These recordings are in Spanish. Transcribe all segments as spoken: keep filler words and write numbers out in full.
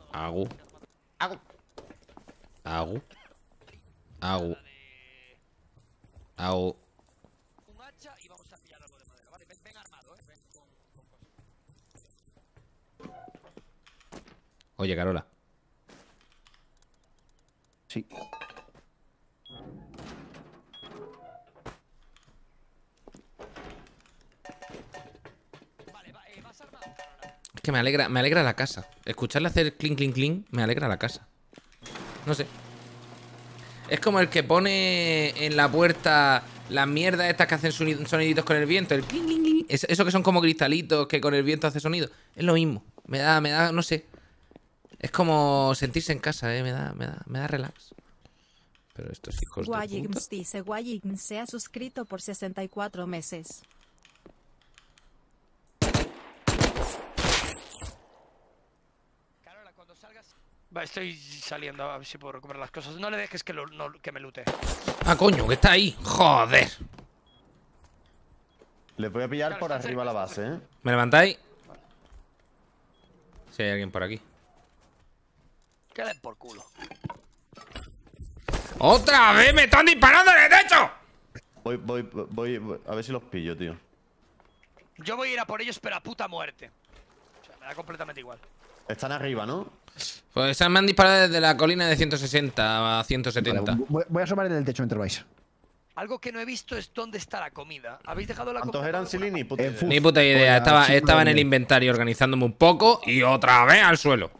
Hago. Hago. Hago. Hago. Hago. Un hacha y vamos a pillar algo de madera. Vale, ven, ven armado, eh. Ven con, con cosas. Oye, Carola. Sí. Vale, va, eh, ¿vas armado, Carola? Es que me alegra, me alegra la casa. Escucharle hacer clink, clink, clink, me alegra la casa. No sé. Es como el que pone en la puerta las mierdas estas que hacen sonido- soniditos con el viento. El clink, clink, clink. Es- Eso que son como cristalitos que con el viento hace sonido. Es lo mismo. Me da, me da, no sé. Es como sentirse en casa, eh. Me da, me da, me da relax. Pero estos hijos de puta. Guayims dice Guayims se ha suscrito por sesenta y cuatro meses. Carola, cuando salgas. Va, estoy saliendo a ver si puedo recuperar las cosas. No le dejes que, lo, no, que me lute. Ah, coño, que está ahí. Joder. Les voy a pillar Claro, por está arriba cerca, la está base, ¿eh? ¿Me levantáis? Si hay alguien por aquí. Queden por culo. ¡Otra vez me están disparando en el techo! Voy, voy, voy, voy- a ver si los pillo, tío. Yo voy a ir a por ellos, pero a puta muerte. O sea, me da completamente igual. Están arriba, ¿no? Pues me han disparado desde la colina de ciento sesenta a ciento setenta. Vale, voy, voy a asomar en el techo mientras vais. Algo que no he visto es dónde está la comida. ¿Habéis dejado la ¿Cuántos comida? eran, Silini? Puta Eh, idea. fu- Ni puta idea. Hola, Estaba, chico estaba en de- el inventario organizándome un poco y otra vez al suelo.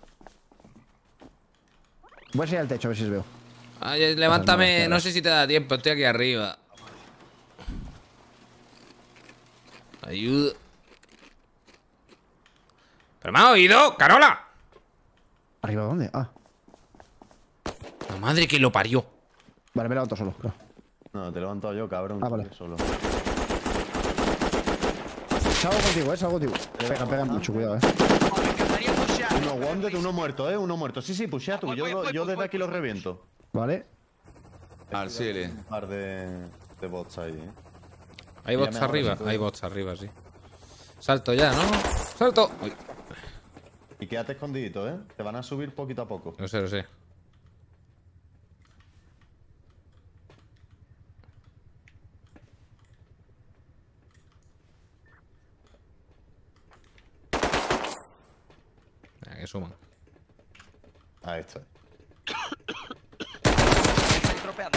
Voy a seguir al techo a ver si os veo. Ay, levántame, Pasas, no no, sé si te da tiempo, estoy aquí arriba. Ayuda. ¿Pero me has oído, Carola? ¿Arriba dónde? Ah. La madre que lo parió. Vale, me levanto solo. Claro. No, te he levantado yo, cabrón. Ah, vale. Solo. Salgo contigo, eh, salgo contigo. Pega, pega mucho, cuidado, eh. Oh, me encantaría pushear. Uno wounded, uno muerto, ¿eh? Uno muerto. Sí, sí, pushea tú. Voy, Yo, voy, lo- voy, yo voy, desde voy, aquí voy, los voy. reviento. Vale. Al Sili. Un par de, de bots ahí, ¿eh? Hay bots Píllame ahora, arriba, si puedes. hay bots arriba, sí. Salto ya, ¿no? ¡Salto! Uy, Y quédate escondidito, ¿eh? Te van a subir poquito a poco. no sé, no sé. Ah, que suman. Ahí está. Estoy tropeando.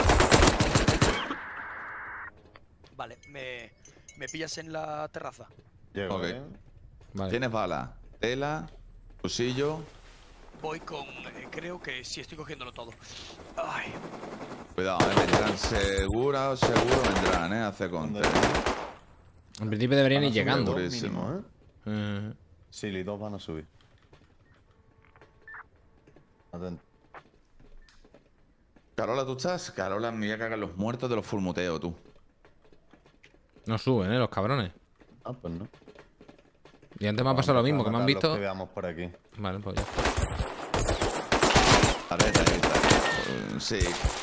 Vale, me, me pillas en la terraza. Llego, Ok. ¿eh? Vale. Tienes bala, tela, fusillo. Voy con. eh, creo que sí, estoy cogiéndolo todo. Ay, Cuidado, eh, vendrán segura o seguro vendrán, eh, a hacer ¿Dónde? contra. En principio deberían Van a ir subir llegando. dos Durísimo. mínimo, ¿eh? Eh, Sí, los dos van a subir. Atento. Carola, ¿tú estás? Carola, me voy a cagar los muertos de los fulmuteos, tú. No suben, ¿eh? Los cabrones. Ah, pues no. Y antes me ha pasado lo mismo, que me han Vamos a matar los visto. que veamos por aquí. Vale, pues ya. A ver, ahí está. Eh, Sí.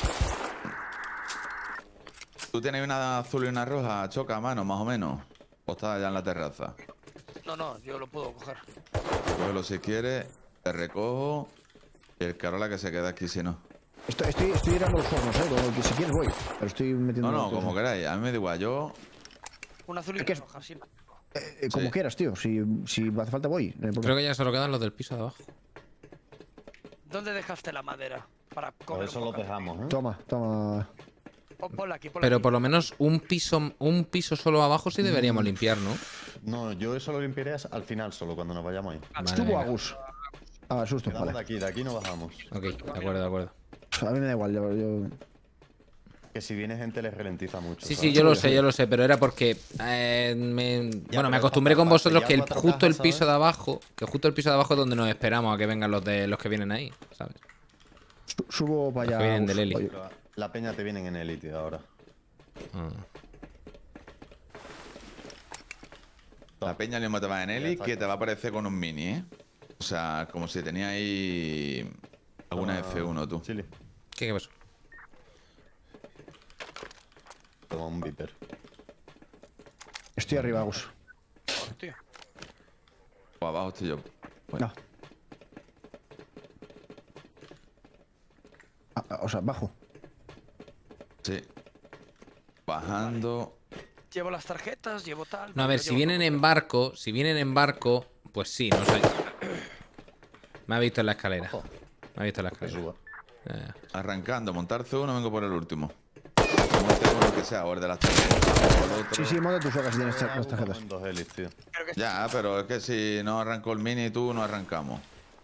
¿Tú tienes una azul y una roja? Choca a mano, más o menos. ¿O estás allá en la terraza? no, no, yo lo puedo coger. Cógelo si quieres, te recojo. Y el Carola que se queda aquí si no. Estoy, estoy, estoy tirando los hornos, eh. Lo que si quieres voy. Pero estoy metiendo. No, no, todo como eso. queráis. A mí me da igual. Yo. Un azul y Es una que es- roja, sí. Eh, eh, como Sí. quieras, tío. Si, si hace falta voy. no hay problema. Creo que ya solo quedan los del piso de abajo. ¿Dónde dejaste la madera? Para Por comer eso un los poco? dejamos, ¿eh? Toma, toma. Pon- Ponla aquí, ponla Pero aquí. por lo menos un piso, un piso solo abajo sí deberíamos limpiar, ¿no? No, yo eso lo limpiaré al final solo, cuando nos vayamos ahí. Vale, Estuvo venga. Agus. Ah, susto, Quedamos de vale. aquí, de aquí no bajamos. Ok, de acuerdo, de acuerdo. A mí me da igual, yo. yo- Que si viene gente les ralentiza mucho. Sí, ¿sabes? sí, yo lo sé, yo lo sé, pero era porque eh, me, bueno, me acostumbré con vosotros que el, cuatro justo el cajas, piso ¿sabes? de abajo, que justo el piso de abajo es donde nos esperamos a que vengan los de los que vienen ahí, ¿sabes? su- Subo para Los allá. que vienen Agus. del Eli. Oye, Pero la peña te vienen en élite ahora. Ah. La peña le te va en Eli que te va a aparecer con un mini, ¿eh? O sea, como si tenía ahí alguna Ah, F uno, tú. Chile. ¿Qué, qué pasó? Toma un viper. Estoy arriba, Agus. Tío. O abajo estoy yo. Bueno, No. Ah, ah, o sea, bajo. Sí. Bajando. Llevo las tarjetas, llevo tal. No, a ver, lo si llevo vienen todo. en barco, si vienen en barco, pues sí, no sé. Me ha visto en la escalera. Ojo, Me ha visto en la que escalera. suba. Eh, Arrancando, montar C uno, vengo por el último. Monte por lo que sea, o el de las tarjetas, o el otro. Sí, sí, monta tus socas si tienes Eh, las hago tarjetas. como en dos helis, tío. Creo que Ya, pero es que si no arrancó el mini tú, no arrancamos.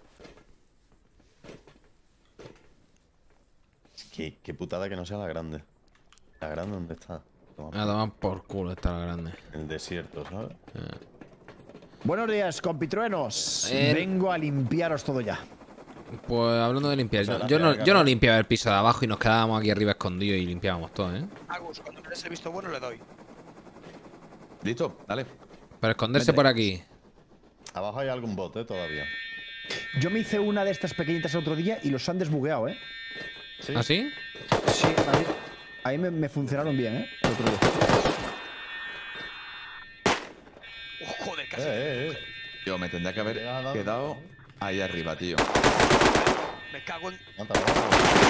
Qué, qué putada que no sea la grande. La grande, ¿dónde está? Toma, a tomar por culo esta la grande. en el desierto, ¿sabes? Buenos días, compitruenos. Eh, Vengo a limpiaros todo ya. Pues hablando de limpiar, O sea, yo, la yo no, pega, yo no ¿no? limpiaba el piso de abajo y nos quedábamos aquí arriba escondidos y limpiábamos todo, ¿eh? Agus, cuando me des el visto bueno le doy. ¿Listo? Dale. Para esconderse Vete. por aquí. Abajo hay algún bote todavía. Yo me hice una de estas pequeñitas el otro día y los han desbugueado, ¿eh? ¿Sí? ¿Ah, sí? Sí, a mí, ahí me, me funcionaron bien, ¿eh? El otro día. Oh, joder, casi. Eh, eh, eh. Yo me tendría que haber Llega dando, quedado ¿no? ahí arriba, tío. Me cago en. Mata, mata.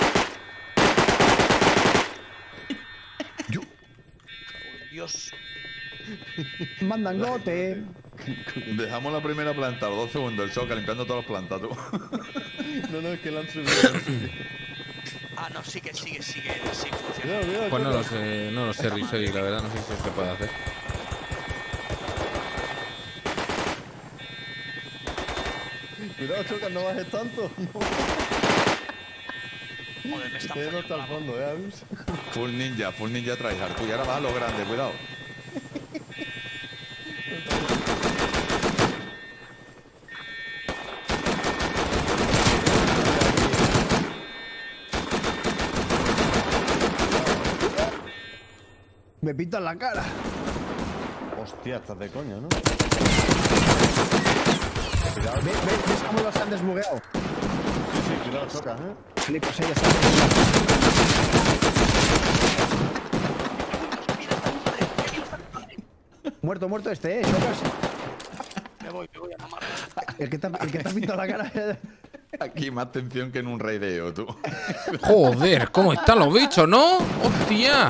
Yo, cago en Dios. mandangote. Dejamos la primera planta, los dos segundos, el shock, limpiando todas las plantas, tú. No, no, es que la han subido. la han subido. Ah, no, sigue, sigue, sigue, sigue funcionando. Cuidado, cuidado, Pues no lo Choca. sé, no lo sé, Risori, la verdad, no sé si se puede hacer. Cuidado, Choca, no bajes tanto. No. Joder, me está Te no fallando hasta el la fondo, ¿eh, Agus? Full ninja, full ninja tryhard. Tú y ahora vas a lo grande, cuidado. Me pintan la cara. Hostia, estás de coño, ¿no? ¿Ves, ves, ves cómo los han desbugueado? Sí, sí, cuidado, Choca, ¿eh? Flipas, ella está desbugueado. Muerto, muerto este, ¿eh? Chocas. Me voy, me voy a mamar. El que te, ha- el que te ha pintado la cara. Aquí más tensión que en un raideo, tú. Joder, ¿cómo están los bichos, no? ¡Hostia!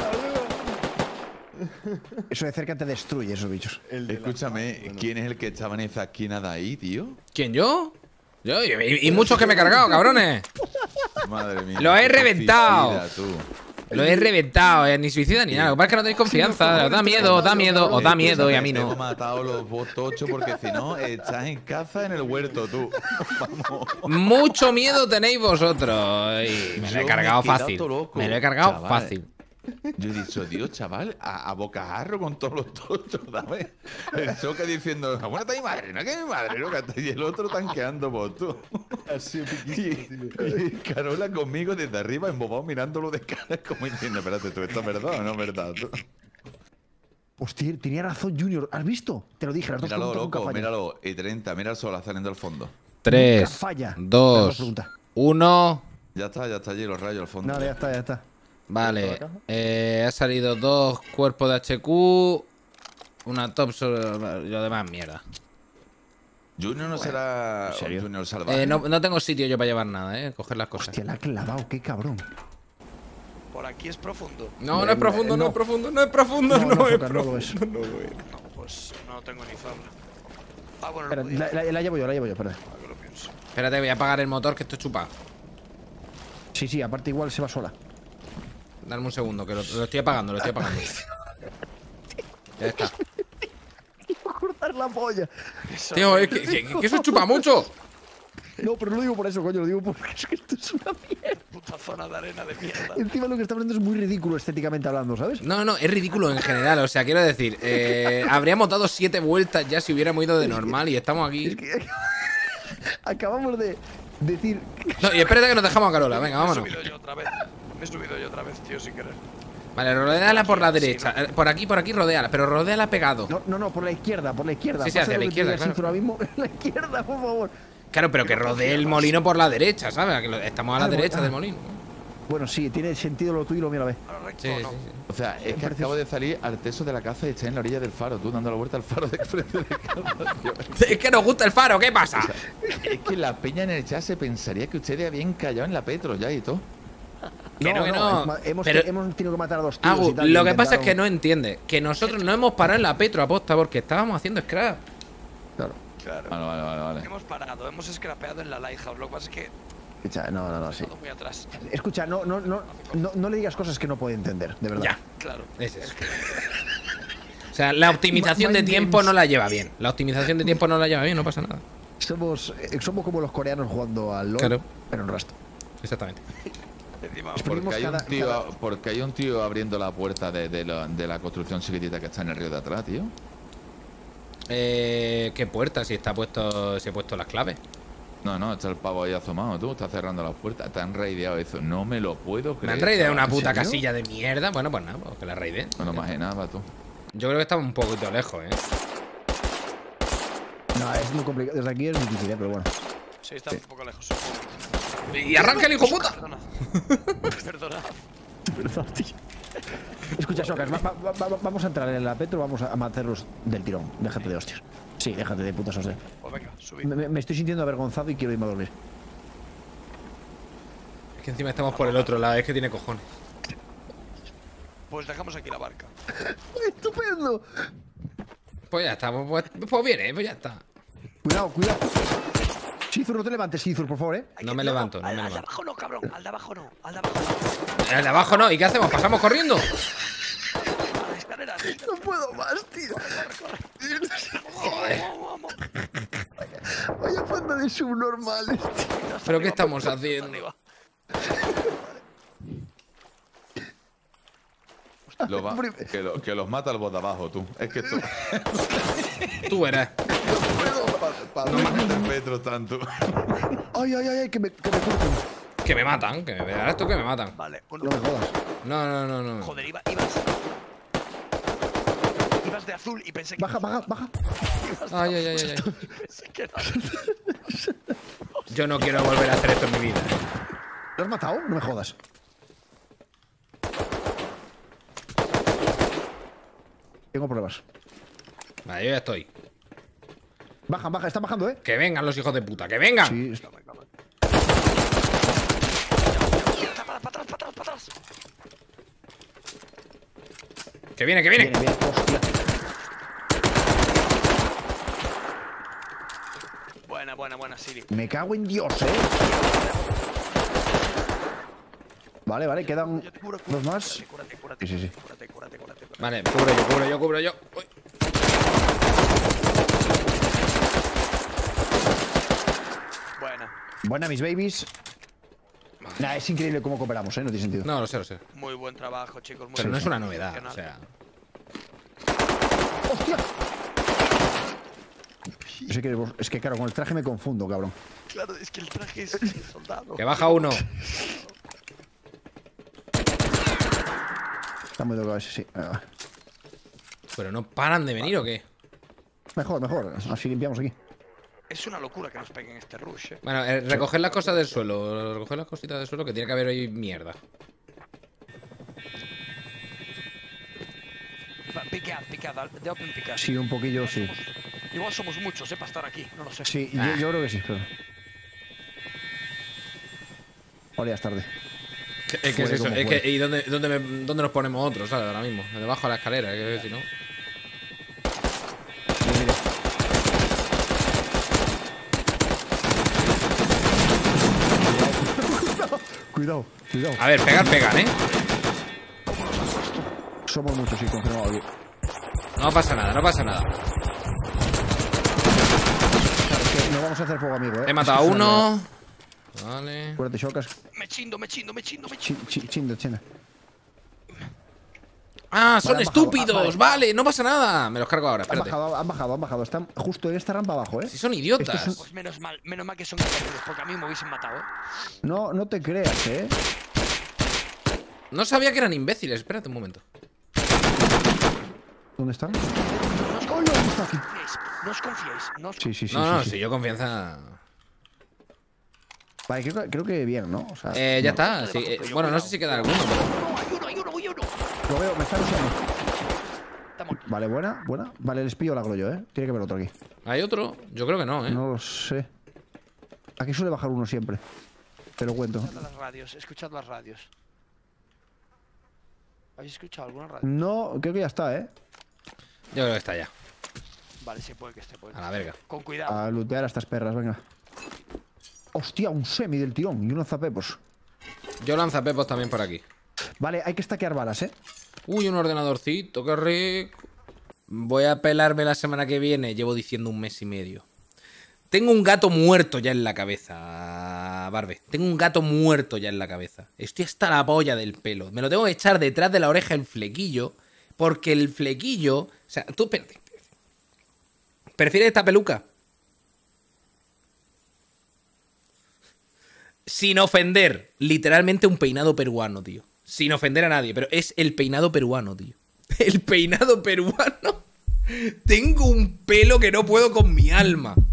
Eso de cerca te destruye, esos bichos. El de la- Escúchame, Bueno, ¿quién es el que estaba en esa esquina de ahí, tío? ¿Quién, yo? Yo, y, y muchos que me he cargado, cabrones. Madre mía. Lo he qué reventado. suicida, tú. Lo he reventado, eh, ni suicida ni nada. Lo que pasa es que no tenéis confianza. Os da miedo, os da miedo, os da miedo y a mí Tengo no. matado los botochos porque si no, estás en caza en el huerto, tú. Vamos. Mucho miedo tenéis vosotros. Y me lo Yo he me cargado he quedado fácil. todo loco, Me lo he cargado chaval. fácil. Yo he dicho, Dios, chaval, a, a bocajarro con todos los tochos, ¿sabes? El choque diciendo, bueno, está mi madre, no es que mi madre, loca. Y el otro tanqueando por tú. Así, Y, piquísimo, tío. y Carola conmigo desde arriba, embobado, mirándolo de cara, como diciendo, espérate, ¿tú esto es verdad o no es verdad? Tú? Hostia, tenía razón, Junior. ¿Has visto? Te lo dije, las dos Míralo, preguntas nunca loco, fallan. míralo. Y treinta, mira el sol saliendo al fondo. Tres, falla. Las dos, dos preguntas. uno. Ya está, ya está allí los rayos al fondo. Nada, ya está, ya está. Vale. Eh, ha salido dos cuerpos de H Q. Una top sobre lo demás, mierda. Junior no será ¿en serio? Junior salvaje. Eh, no, no tengo sitio yo para llevar nada, eh. Coger las cosas. Hostia, la ha clavado, qué cabrón. Por aquí es profundo. No, no es profundo, no, no. es profundo, no es profundo, no, no, es Azúcar, no lo profundo. es. No, pues no tengo ni fabla. Ah, bueno, Espera, no podía. la, la- la llevo yo, la llevo yo, espera. Ahora que lo pienso. Espérate, voy a apagar el motor que esto es chupado. Sí, sí, aparte igual se va sola. Dame un segundo, que lo, lo estoy apagando, lo estoy apagando. Ya está. Cortar la polla. Eso Tío, es que, que- que eso chupa mucho. No, pero no lo digo por eso, coño, lo digo porque es que esto es una mierda. puta zona de arena de mierda. Encima lo que está haciendo es muy ridículo estéticamente hablando, ¿sabes? No, no, es ridículo en general. O sea, quiero decir, eh, habríamos dado siete vueltas ya si hubiéramos ido de normal y estamos aquí. Es que acabamos de decir. No, y espérate que nos dejamos a Carola, venga, Me he vámonos. subido yo otra vez. Me he subido yo otra vez, tío, sin querer. Vale, rodeala por la derecha. Eh, Por aquí, por aquí, rodeala, pero rodeala pegado. No, no, no, por la izquierda, por la izquierda. Sí, sí, Pasa hacia lo la que te izquierda, diga claro. Sinzo ahora mismo, la izquierda, por favor. Claro, pero que rodee el molino por la derecha, ¿sabes? Que lo- estamos a la Ah, derecha ah. del molino. Bueno, sí, tiene sentido lo tuyo y lo mío a la vez. Ahora recto Sí, o sí, no. sí. O sea, es que acabo de salir al teso de la casa y estoy en la orilla del faro, tú dando la vuelta al faro de frente de casa. Yo- Es que nos gusta el faro, ¿qué pasa? Es que la peña en el chat se pensaría que ustedes habían callado en la Petro ya y todo. Que no, que no. Hemos, Pero- hemos tenido que matar a dos tíos Agu, y tal, lo y que pasa es intentaron- que no entiende que nosotros no hemos parado en la Petro aposta porque estábamos haciendo scrap. Claro. Claro. Vale, vale, vale, vale. Hemos parado, hemos scrapeado en la Lighthouse. Lo que pasa es que Escucha, no, no, no, sí. todo muy atrás. Escucha, no, no, no, no, no le digas cosas que no puede entender, de verdad. Ya, Claro. es eso. O sea, la optimización de Mind tiempo games. no la lleva bien. La optimización de tiempo no la lleva bien, no pasa nada. Somos, eh, somos como los coreanos jugando al LoL, Claro. pero en Rust. Exactamente. Encima, Exprimimos Porque hay, un cada- tío, cada- porque hay un tío abriendo la puerta de, de la, de la construcción chiquitita que está en el río de atrás, tío. Eh, ¿Qué puerta? Si está puesto, si he puesto las claves. No, no, está el pavo ahí asomado, tú. Está cerrando las puertas. Te han raideado eso. No me lo puedo Me creer. han raideado chaval. una puta ¿En serio? casilla de mierda. Bueno, pues nada, pues que la raideen. No lo imaginaba, tú. Yo creo que estamos un poquito lejos, ¿eh? No, es muy complicado. Desde aquí es muy difícil, ¿eh? Pero bueno. sí, está un poco lejos. ¡Y arranca el hijo puta! Perdona. Perdona. Perdón, tío. Escucha, Socas, va- va- va- vamos a entrar en la Petro, vamos a matarlos del tirón. Déjate de hostias. Sí, déjate de putas hostias. Pues venga, subid. Me, me- me estoy sintiendo avergonzado y quiero irme a dormir. Es que encima estamos por el otro lado, es que tiene cojones. Pues dejamos aquí la barca. ¡Estupendo! Pues ya está, pues, pues bien, ¿eh? Pues ya está. Cuidado, cuidado. Shizur, no te levantes, Shizur, por favor, ¿eh? No me levanto, no al, me al de levanto. abajo no, cabrón. Al de abajo no. Al de abajo no. El de abajo no, ¿y qué hacemos? ¿Pasamos corriendo? A las escaleras. No puedo más, tío. Joder. Vamos, vamos. Vaya panda de subnormales, tío. ¿Pero qué estamos haciendo? Arriba. Lo va- que, lo- que los mata el bot de abajo, tú. Es que tú. Tú verás. Para no meter Petro tanto. Ay, ay, ay, ay, que me, que me corten. Que me matan, que me verás tú que me matan. Vale, uno. No me jodas. No, no, no, no. Joder, iba, ibas. Ibas de azul y pensé que. Baja, baja, baja. Ay, ay, ay, ay, ay. Pensé que era. Yo no quiero volver a hacer esto en mi vida. ¿Lo has matado? No me jodas. Tengo pruebas. Vale, yo ya estoy. Baja, baja, está bajando, ¿eh? Que vengan los hijos de puta, que vengan. Sí, está- Para, para atrás, para atrás, para atrás. Que viene, que viene. Viene, viene. Hostia. Buena, buena, buena, Siri. Me cago en Dios, ¿eh? Vale, vale, quedan Yo te curo, dos más. Cúrate, cúrate, Sí, sí, sí. cúrate, cúrate, cúrate, cúrate. Vale, cubro yo, cubro yo, cubro yo. Uy. Buena. Buena, mis babies. Nah, es increíble cómo cooperamos, ¿eh? No tiene sentido. No, lo sé, lo sé. Muy buen trabajo, chicos. Muy Pero no bien. es una novedad, o Excepcional. sea. ¡Hostia! Yo sé que vos- es que, claro, con el traje me confundo, cabrón. Claro, es que el traje es el soldado. Que baja uno. Está muy tocado ese, sí. Ah, Pero no paran de venir o qué. Mejor, mejor. Así limpiamos aquí. Es una locura que nos peguen este rush, eh. Bueno, eh, recoger las cosas del suelo. Recoger las cositas del suelo que tiene que haber ahí mierda. Va, Piquead, piquead, de open piquead. Sí, un poquillo, sí. Igual somos muchos, eh, para estar aquí. No lo sé. Sí, yo, Ah. yo creo que sí, pero. Ahora ya es tarde. Es que es Fuere eso, como es fuere. que. ¿Y dónde, dónde, me- dónde nos ponemos otros, sabes? Ahora mismo. Debajo de la escalera, que si no. Mira, mira. Cuidado, cuidado. A ver, pegar, pegan, ¿eh? Somos muchos, sí, confirmado aquí. No pasa nada, no pasa nada. Claro, es que no vamos a hacer fuego, amigo, ¿eh? He matado a Es que es una uno. Vale. mierda. Acuérdate, Shocas. Me chindo, me chindo, me chindo, me Chi- chindo. chi- Chindo, china. Ah, son Vale, han bajado. estúpidos. Ah, Vale, no pasa nada. Me los cargo ahora, Han espérate. bajado, han bajado, han bajado. Están justo en esta rampa abajo, ¿eh? Si son Estos idiotas. son- Pues menos mal, menos mal que son imbéciles, porque a mí me hubiesen matado, eh. No, no te creas, ¿eh? No sabía que eran imbéciles. Espérate un momento. ¿Dónde están? No os ¡Ay, confiéis, ay, está aquí! no os confiéis, no os Sí, sí, sí. No, no, sí, sí, sí. yo confianza. Vale, creo, que- creo que bien, ¿no? O sea, Eh, ya no. está. sí, eh, bueno, no sé si queda alguno, pero. No, hay uno, hay uno, hay uno. Lo veo, me está usando. Estamos aquí. Vale, buena, buena. Vale, el espío la hago yo, ¿eh? Tiene que haber otro aquí. ¿Hay otro? Yo creo que no, ¿eh? No lo sé. Aquí suele bajar uno siempre. Te lo cuento. Escuchad las radios, escuchad las radios. ¿Habéis escuchado alguna radio? No, creo que ya está, ¿eh? Yo creo que está ya. Vale, sí, puede que esté, puede que A la esté. verga. Con cuidado. A lootear a estas perras, venga. Hostia, un semi del tirón y unos zapepos. Yo lanzapepos también por aquí. Vale, hay que stackear balas, ¿eh? Uy, un ordenadorcito, qué rico. Voy a pelarme la semana que viene. Llevo diciendo un mes y medio. Tengo un gato muerto ya en la cabeza, Barbe. Tengo un gato muerto ya en la cabeza. Estoy hasta la polla del pelo. Me lo tengo que echar detrás de la oreja el flequillo. Porque el flequillo... O sea, tú, espérate. ¿Prefieres esta peluca? Sin ofender. Literalmente un peinado peruano, tío. Sin ofender a nadie, pero es el peinado peruano, tío. El peinado peruano. Tengo un pelo que no puedo con mi alma.